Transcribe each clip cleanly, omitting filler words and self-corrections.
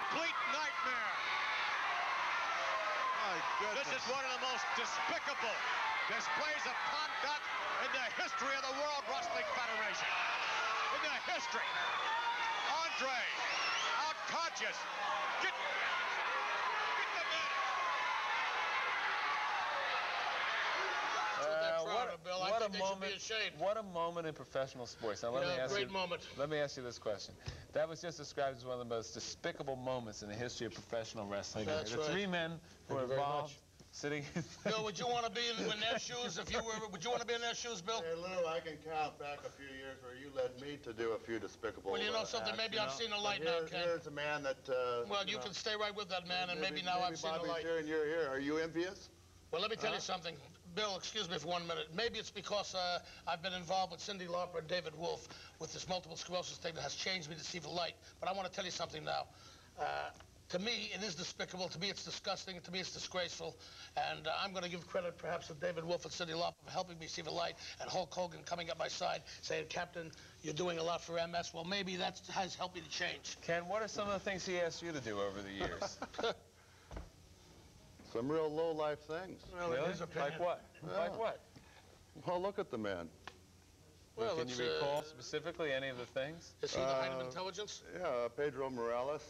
complete nightmare. My goodness. This is one of the most despicable displays of conduct in the history of the World Wrestling Federation. In the history. Andre, out-conscious. Get the man. What a moment in professional sports. Now, let me ask you this question. That was just described as one of the most despicable moments in the history of professional wrestling. That's right. Three men who were involved, sitting. Bill, would you want to be in their shoes if you were? Would you want to be in their shoes, Bill? Hey, Lou, I can count back a few years where you led me to do a few despicable. Well, you know something. Maybe I've seen the light now, Ken. Here's a man that. Well, you can stay right with that man, and maybe now I've seen the light. Here and you're here. Are you envious? Well, let me tell you something. Bill, excuse me for 1 minute. Maybe it's because I've been involved with Cyndi Lauper and David Wolff with this multiple sclerosis thing that has changed me to see the light. But I want to tell you something now. To me, it is despicable. To me, it's disgusting. To me, it's disgraceful. And I'm going to give credit, perhaps, to David Wolff and Cyndi Lauper for helping me see the light, and Hulk Hogan coming at my side saying, Captain, you're doing a lot for MS. Well, maybe that has helped me to change. Ken, what are some of the things he asked you to do over the years? Some real low-life things. Really? Like what? Yeah. Like what? Well, look at the man. Well, can you recall specifically any of the things? Is he the height of intelligence? Yeah, Pedro Morales,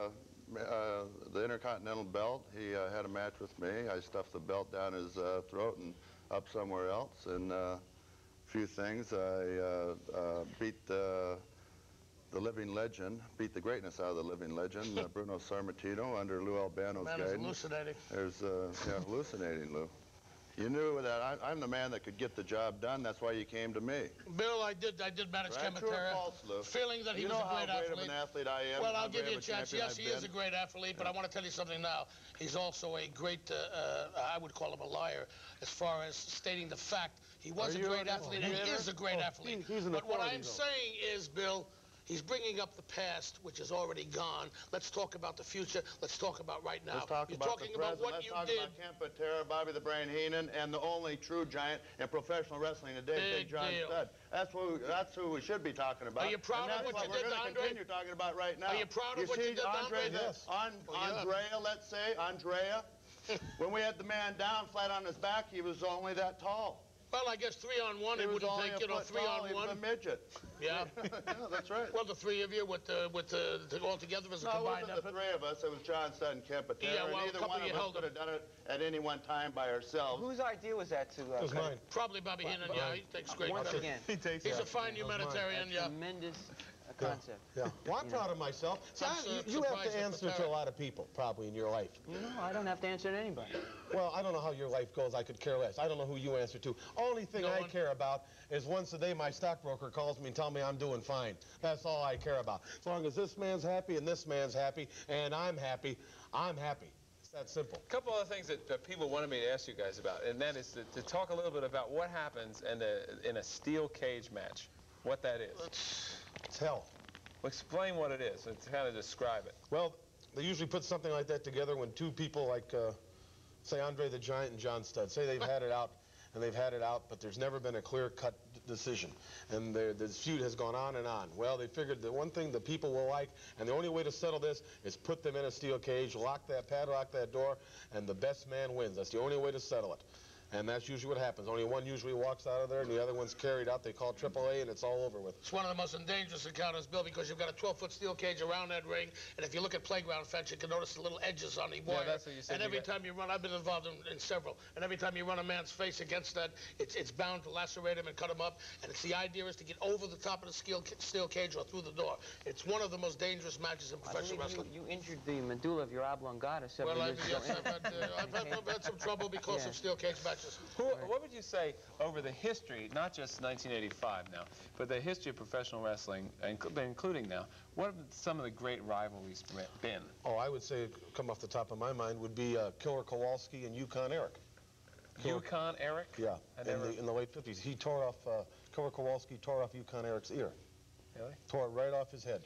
the Intercontinental belt. He had a match with me. I stuffed the belt down his throat and up somewhere else. And a few things. I beat the living legend, beat the greatness out of the living legend, Bruno Sammartino, under Lou Albano's guidance. Man, hallucinating. There's, yeah, hallucinating, Lou. You knew that I'm the man that could get the job done. That's why you came to me. Bill, I did manage Ken Patera, feeling that he was a great athlete. You know how great of an athlete I am. Well, I'll give you a chance. Yes, he is a great athlete, but I want to tell you something now. He's also a great, I would call him a liar, as far as stating the fact. He was a great athlete, and he is a great athlete. But what I'm saying is, Bill, he's bringing up the past, which is already gone. Let's talk about the future. Let's talk about right now. You're talking about what you did. Let's talk about Ken Patera, Bobby the Brain Heenan, and the only true giant in professional wrestling today, Big John Studd. That's who we should be talking about. Are you proud of what you did, Andre? We're going to continue talking about right now. Are you proud of what you did, Andre? Yes. Andrea, let's say, Andrea. When we had the man down flat on his back, he was only that tall. Well, I guess 3-on-1, it wouldn't take, 3-on-1. He was a midget. Yeah. Yeah, that's right. Well, the three of you all together as a combined effort. It wasn't the three of us. It was John Studd and Ken Patera. Yeah, well, neither one of us could have done it at any one time by ourselves. Whose idea was that to... it was mine. Probably Bobby Heenan, yeah. He takes great Once credit. again. He's a fine humanitarian, yeah. Tremendous concept. Yeah. Well, I'm proud of myself. See, you have to answer to a lot of people, probably, in your life. No, I don't have to answer to anybody. Well, I don't know how your life goes. I could care less. I don't know who you answer to. Only thing I care about is once a day my stockbroker calls me and tells me I'm doing fine. That's all I care about. As long as this man's happy and this man's happy and I'm happy, I'm happy. It's that simple. A couple other things that people wanted me to ask you guys about, and that is to talk a little bit about what happens in a steel cage match, what that is. It's hell. Well, explain what it is and kind of describe it. Well, they usually put something like that together when two people like, say, Andre the Giant and John Studd, say they've had it out, and they've had it out, but there's never been a clear-cut decision. And this feud has gone on and on. Well, they figured that one thing the people will like, and the only way to settle this is put them in a steel cage, padlock that door, and the best man wins. That's the only way to settle it. And that's usually what happens. Only one usually walks out of there, and the other one's carried out. They call AAA, and it's all over with. It's one of the most dangerous encounters, Bill, because you've got a 12-foot steel cage around that ring, and if you look at playground fence, you can notice the little edges on the wire. Yeah, that's what you said. And every time you run, I've been involved in several, and every time you run a man's face against that, it's bound to lacerate him and cut him up, and the idea is to get over the top of the steel cage or through the door. It's one of the most dangerous matches in professional wrestling. You injured the medulla of your oblongata several years ago. I've had some trouble because of steel cage matches. What would you say over the history, not just 1985 now, but the history of professional wrestling, including now, what have some of the great rivalries been? Oh, I would say, come off the top of my mind, would be Killer Kowalski and Yukon Eric. Yukon Eric? Yeah, in the late 50s. He tore off, Killer Kowalski tore off Yukon Eric's ear. Really? Tore it right off his head.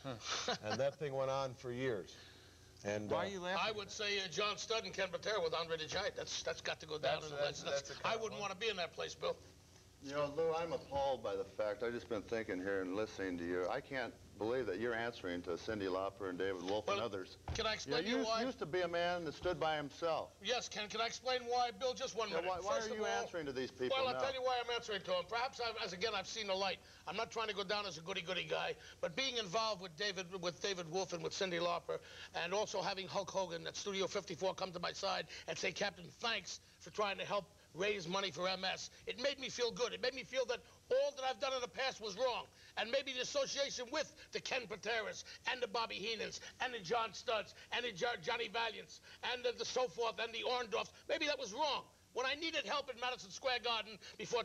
And that thing went on for years. And, why are you laughing? I would say John Studd and Ken Patera with Andre the Giant. That's got to go down in the legend. I wouldn't want to be in that place, Bill. You know, Lou, I'm appalled by the fact, I've just been thinking here and listening to you. I can't believe that you're answering to Cyndi Lauper and David Wolff and others. Can I explain to you why? You used to be a man that stood by himself. Yes, can I explain why, Bill? Just 1 minute. Why are you answering to these people Well, now? I'll tell you why I'm answering to them. Perhaps, I've seen the light. I'm not trying to go down as a goody-goody guy, but being involved with David Wolff and with Cyndi Lauper, and also having Hulk Hogan at Studio 54 come to my side and say, Captain, thanks for trying to help raise money for MS. It made me feel good. It made me feel that all that I've done in the past was wrong. And maybe the association with the Ken Pateras and the Bobby Heenans and the John Studds and the Johnny Valiants and the so forth and the Orndorffs, maybe that was wrong. When I needed help in Madison Square Garden before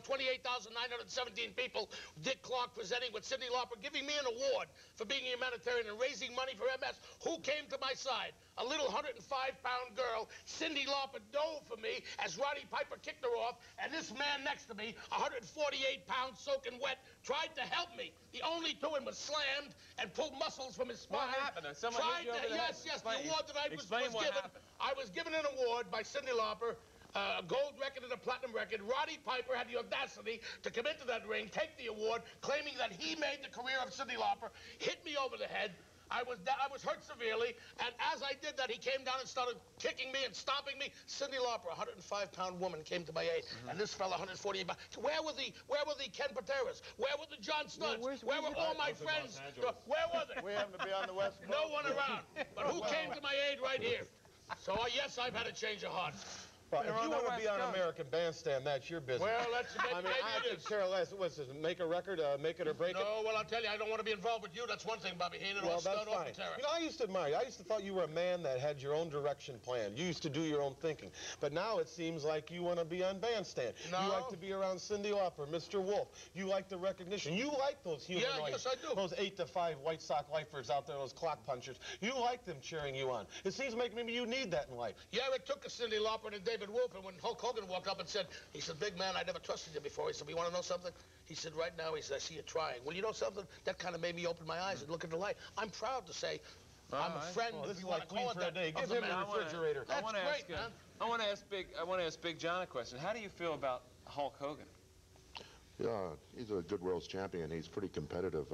28,917 people, Dick Clark presenting with Cyndi Lauper, giving me an award for being a humanitarian and raising money for MS, who came to my side? A little 105-pound girl, Cyndi Lauper, dove for me as Roddy Piper kicked her off, and this man next to me, 148 pounds soaking wet, tried to help me. The only to him was slammed and pulled muscles from his spine. What happened? Someone hit you over the head? Yes, the award that I was given. Happened. I was given an award by Cyndi Lauper, a gold record and a platinum record. Roddy Piper had the audacity to come into that ring, take the award, claiming that he made the career of Cyndi Lauper, hit me over the head. I was hurt severely, and as I did that, he came down and started kicking me and stomping me. Cyndi Lauper, a 105-pound woman, came to my aid, and this fella, 148 pounds. Where were the Ken Pateras? Where were the John Studds? Where were all my friends? Where were they? We happen to be on the West Coast. No one around. But who came to my aid right here? So, yes, I've had a change of heart. Well, if you want to be on American Bandstand, that's your business. Well, I mean, I could care less. What's this, make a record, make it or break it? No, well, I'll tell you, I don't want to be involved with you. That's one thing, Bobby Heenan. Well, Studd that's or fine. Patera. You know, I used to admire you. I used to thought you were a man that had your own direction planned. You used to do your own thinking. But now it seems like you want to be on Bandstand. No. You like to be around Cyndi Lauper, Mr. Wolff. You like the recognition. You like those humanoids. Yeah, yes, I do. Those 8-to-5 White Sox lifers out there, those clock punchers. You like them cheering you on. It seems like maybe you need that in life. Yeah, it took a Cyndi Lauper and a David Wolff, and when Hulk Hogan walked up and said, he said, big man, I never trusted you before. He said, you want to know something? He said, right now, he said, I see you trying. Well, you know something? That kind of made me open my eyes and look at the light. I'm proud to say I'm a friend. Well, this is you like want to call Queen it for a day. that, Give of the him a man. refrigerator. That's great, man. I want to ask Big John a question. How do you feel about Hulk Hogan? Yeah, he's a good world's champion. He's pretty competitive.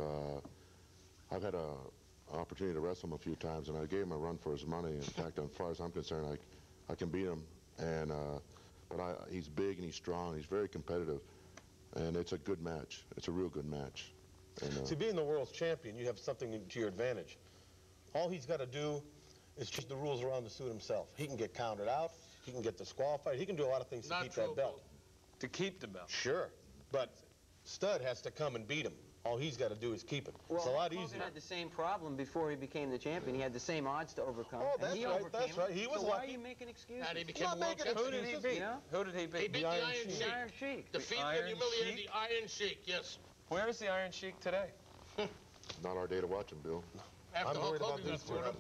I've had an opportunity to wrestle him a few times, and I gave him a run for his money. In fact, as far as I'm concerned, I can beat him. And but he's big and he's strong. He's very competitive, and it's a good match. It's a real good match. And, See, being the world's champion, you have something to your advantage. All he's got to do is change the rules around to suit himself. He can get counted out. He can get disqualified. He can do a lot of things to keep that belt. To keep the belt? Sure. But Studd has to come and beat him. All he's got to do is keep it. Well, it's a lot Hogan easier. had the same problem before he became the champion. He had the same odds to overcome. Oh, that's and he right. overcame That's right. He was so why are lucky. you making excuses? And he became Not a world making champion. Who did he excuses. beat? You know? Who did he beat? He beat the Iron Sheik. The Iron Sheik. Defeated Iron and humiliated Sheik? the Iron Sheik, yes. Where is the Iron Sheik today? not our day to watch him, Bill. After I'm Hulk worried about Hogan got these two. thrown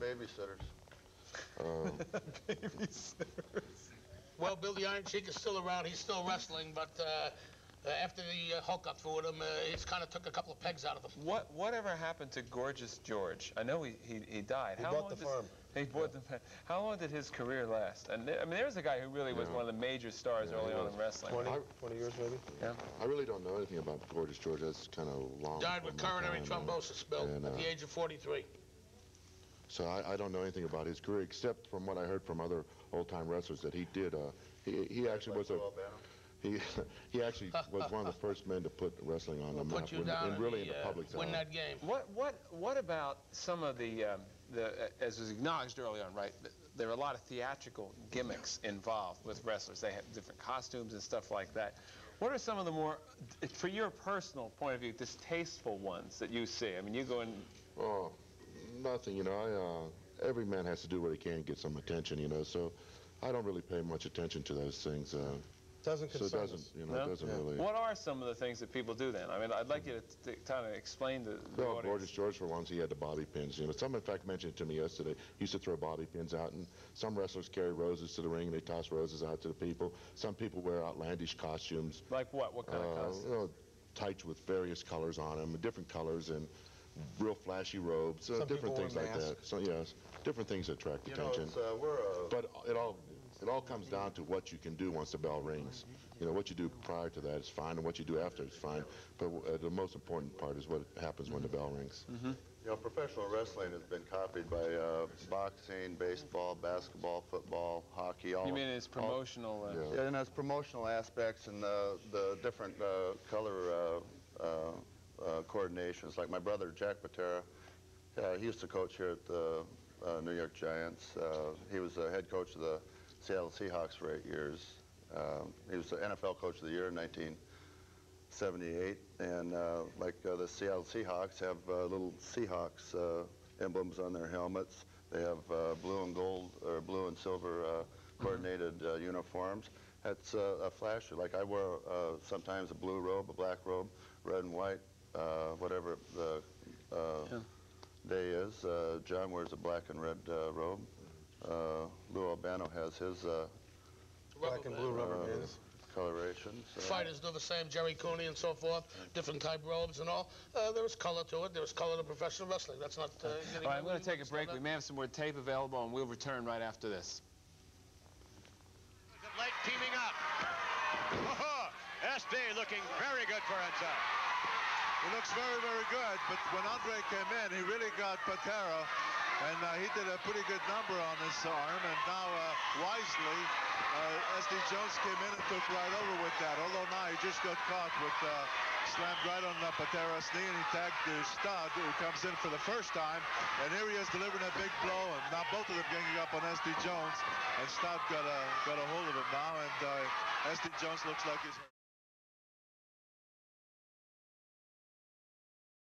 We're up. not babysitters. Well, Bill, the Iron Sheik is still around. He's still wrestling, but after the Hulk got through with him, it's kind of took a couple of pegs out of him. Whatever happened to Gorgeous George? I know he died. He bought the farm. He bought the farm. How long did his career last? And I mean, there's a guy who really was one of the major stars early on in wrestling. 20 years maybe? Yeah. I really don't know anything about Gorgeous George. That's kind of long. Died with coronary thrombosis, Bill, at the age of 43. So I don't know anything about his career except from what I heard from other old-time wrestlers that he did. He actually was Lou Albano. he actually was one of the first men to put wrestling on the map Put you down and really in the public's win eye. that game. What about some of the as was acknowledged early on, right? There are a lot of theatrical gimmicks involved with wrestlers. They have different costumes and stuff like that. What are some of the more, for your personal point of view, distasteful ones that you see? I mean, you go in. Oh, nothing. You know, every man has to do what he can to get some attention. You know, so I don't really pay much attention to those things. Doesn't So it concern doesn't, us. you know, it doesn't really. What are some of the things that people do then? I mean, I'd like you to kind of explain to the Well, audience. Gorgeous George, for once, he had the bobby pins. You know, some, in fact, mentioned it to me yesterday. He used to throw bobby pins out, and some wrestlers carry roses to the ring, and they toss roses out to the people. Some people wear outlandish costumes. Like what? What kind of costume? You know, tights with various colors on them, different colors, and real flashy robes, Some different people things wear like that. masks. So, yes, different things that attract You know, attention. it's, we're But it all It all comes down to what you can do once the bell rings. You know, what you do prior to that is fine, and what you do after is fine. But the most important part is what happens when the bell rings. You know, professional wrestling has been copied by boxing, baseball, basketball, football, hockey. All You mean it's promotional? Yeah, and it's promotional aspects and the different color coordinations. Like my brother, Jack Patera, he used to coach here at the New York Giants. He was the head coach of the Seattle Seahawks for 8 years. He was the NFL Coach of the Year in 1978. And like the Seattle Seahawks have little Seahawks emblems on their helmets. They have blue and gold or blue and silver coordinated uniforms. That's a flasher. Like I wear sometimes a blue robe, a black robe, red and white, whatever the day is. John wears a black and red robe. Lou Albano has his Black and blue rubber bands. colorations. Fighters do the same, Jerry Cooney and so forth, different type robes and all. There was color to it. There was color to professional wrestling. That's not getting... All right, I'm going to take a break. We may have some more tape available, and we'll return right after this. Late teaming up. SD looking very good for Enzo. He looks very, very good, but when Andre came in, he really got Patera, and he did a pretty good number on his arm, and now, wisely, SD Jones came in and took right over with that, although now he just got caught with, slammed right on Patera's knee, and he tagged Studd, who comes in for the first time, and here he is delivering a big blow, and now both of them ganging up on SD Jones, and Studd got a hold of him now, and SD Jones looks like he's hurt.